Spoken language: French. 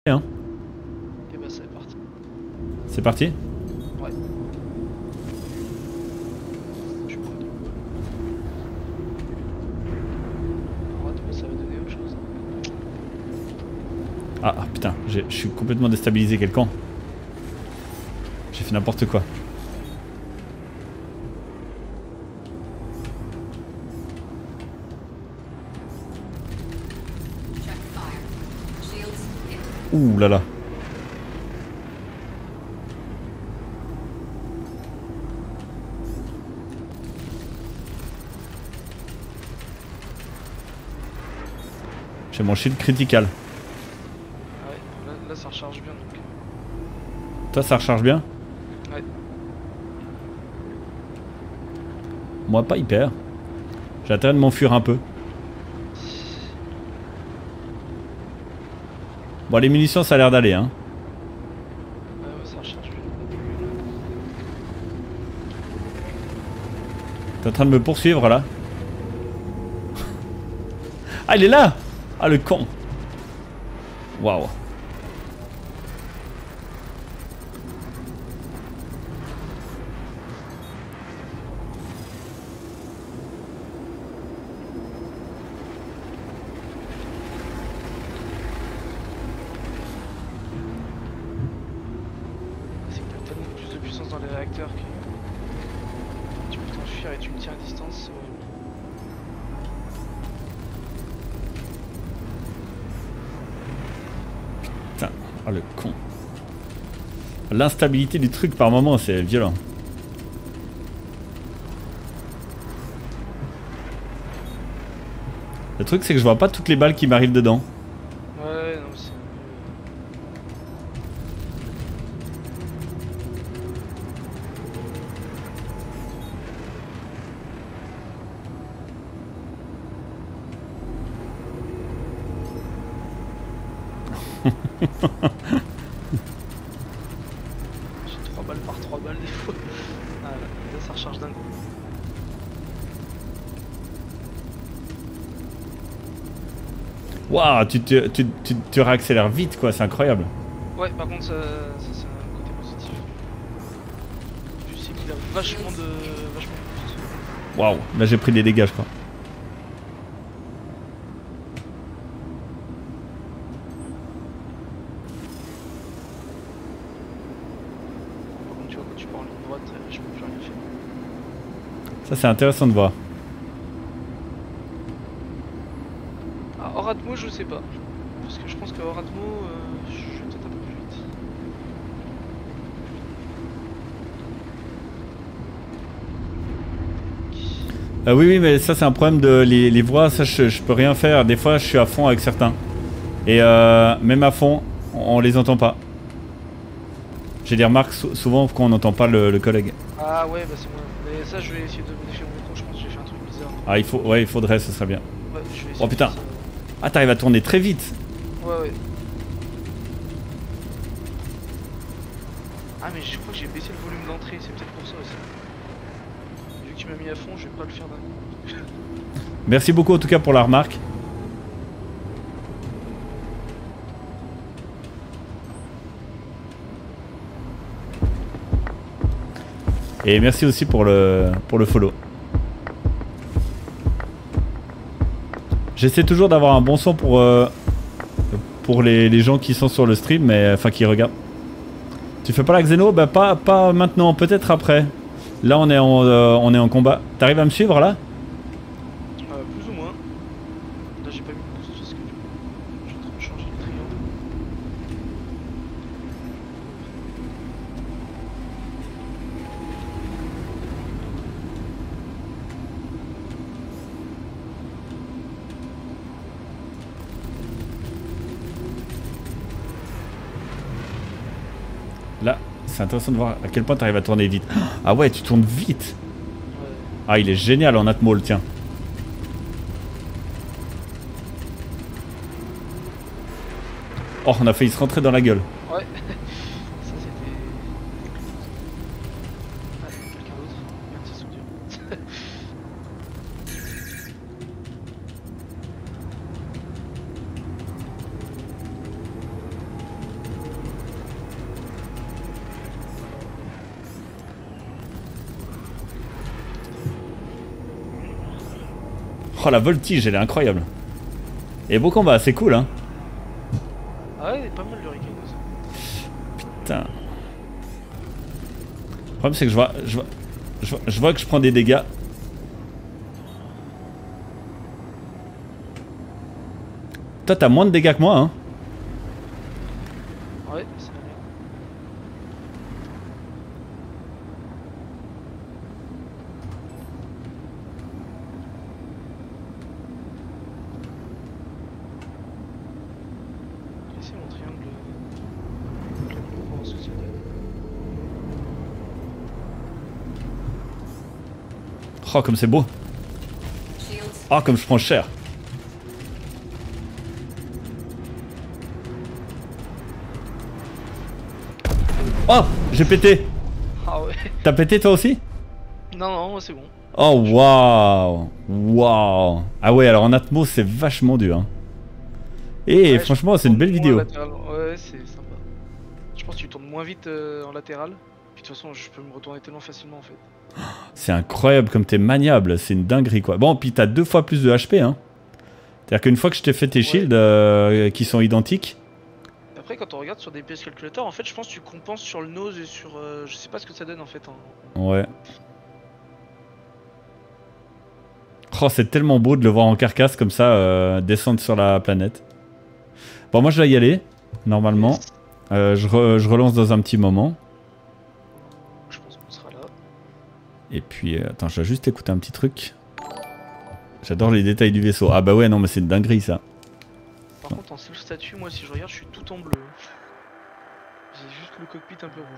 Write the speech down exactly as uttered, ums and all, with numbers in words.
Hein. Et bah c'est parti. C'est parti? Ouais. Je crois. Alors attends, ça va donner autre chose. Ah, ah putain, je suis complètement déstabilisé, quel camp. J'ai fait n'importe quoi. Ouh là là. J'ai mon shield critical. Ah ouais, là, là ça recharge bien donc. Toi ça recharge bien? Ouais. Moi pas hyper. J'ai intérêt de m'enfuir un peu. Bon, les munitions ça a l'air d'aller hein. Ouais, ouais, ça recharge bien. T'es en train de me poursuivre là? Ah il est là! Ah le con! Waouh! C'est que t'as tellement plus de puissance dans les réacteurs que tu peux t'enfuir et tu me tiens à distance. Ouais. Putain, ah le con. L'instabilité du truc par moment c'est violent. Le truc c'est que je vois pas toutes les balles qui m'arrivent dedans. Ouais, non, c'est. J'ai trois balles par trois balles des fois. Ah là, là ça recharge d'un coup. Waouh, tu, te- tu, tu, tu réaccélères vite quoi, c'est incroyable. Ouais, par contre, ça, ça c'est un côté positif. Tu sais qu'il a vachement de. vachement de boost. Waouh, là j'ai pris des dégâts je crois. Par contre, tu vois, quand tu pars en ligne droite, je peux plus rien faire. Ça c'est intéressant de voir. Ah, hors Atmo, je sais pas. Parce que je pense que hors Atmo, euh, je vais peut-être un peu plus vite. Euh, oui oui mais ça c'est un problème de les, les voix, ça je, je peux rien faire. Des fois je suis à fond avec certains. Et euh, même à fond, on, on les entend pas. J'ai des remarques sou souvent quand on n'entend pas le, le collègue. Ah ouais, bah c'est moi. Mais ça, je vais essayer de modifier mon micro, je pense que j'ai fait un truc bizarre. Ah il faut, ouais il faudrait, ce serait bien. Ouais, je vais essayer Oh de putain. faire ça. Ah t'arrives à tourner très vite. Ouais, ouais. Ah, mais je crois que j'ai baissé le volume d'entrée, c'est peut-être pour ça aussi. Vu que tu m'as mis à fond, je vais pas le faire d'un coup. Merci beaucoup en tout cas pour la remarque. Et merci aussi pour le, pour le follow. J'essaie toujours d'avoir un bon son pour, euh, pour les, les gens qui sont sur le stream, mais enfin qui regardent. Tu fais pas la Xeno? Bah pas, pas maintenant, peut-être après. Là on est en, euh, on est en combat. T'arrives à me suivre là? Euh, plus ou moins. Là, j'ai pas mis de boost parce que je suis en train de changer le triangle. Là, c'est intéressant de voir à quel point t'arrives à tourner vite. Ah ouais, tu tournes vite. Ouais. Ah il est génial en Atmo le tien. Oh on a failli se rentrer dans la gueule. Ouais. Ça, c'était. Ah, quelqu'un d'autre. Merde, c'est soudure. Oh la voltige, elle est incroyable. Et beau combat, c'est cool hein. Ah ouais, pas mal le Hurricane aussi. Putain. Le problème c'est que je vois, je vois, je vois, je vois que je prends des dégâts. Toi t'as moins de dégâts que moi hein. Ouais, c'est bien. Laissez mon triangle. Donc là, on va voir ce que ça donne. Oh comme c'est beau. Oh comme je prends cher. Oh j'ai pété. Ah ouais. T'as pété toi aussi? Non, non, moi c'est bon. Oh waouh. Waouh. Ah ouais alors en Atmos c'est vachement dur hein. Et Ouais, franchement je c'est une belle tourne vidéo. moins latéral. Ouais, c'est sympa. Je pense que tu tournes moins vite euh, en latéral. Puis de toute façon, je peux me retourner tellement facilement en fait. C'est incroyable comme t'es maniable, c'est une dinguerie quoi. Bon puis t'as deux fois plus de H P hein. C'est-à-dire qu'une fois que je t'ai fait tes Ouais. shields euh, qui sont identiques. Après, quand on regarde sur des P S Calculator, en fait, je pense que tu compenses sur le nose et sur. Euh, je sais pas ce que ça donne en fait. En... Ouais. Oh c'est tellement beau de le voir en carcasse comme ça euh, descendre sur la planète. Bon moi je dois y aller, normalement. Yes. Euh, je, re, je relance dans un petit moment. Je pense qu'on sera là. Et puis euh, attends je vais juste écouter un petit truc. J'adore les détails du vaisseau. Ah bah ouais non mais c'est une dinguerie ça. Par contre, en self statut, moi, si je regarde, je suis tout en bleu. J'ai juste le cockpit un peu rouge.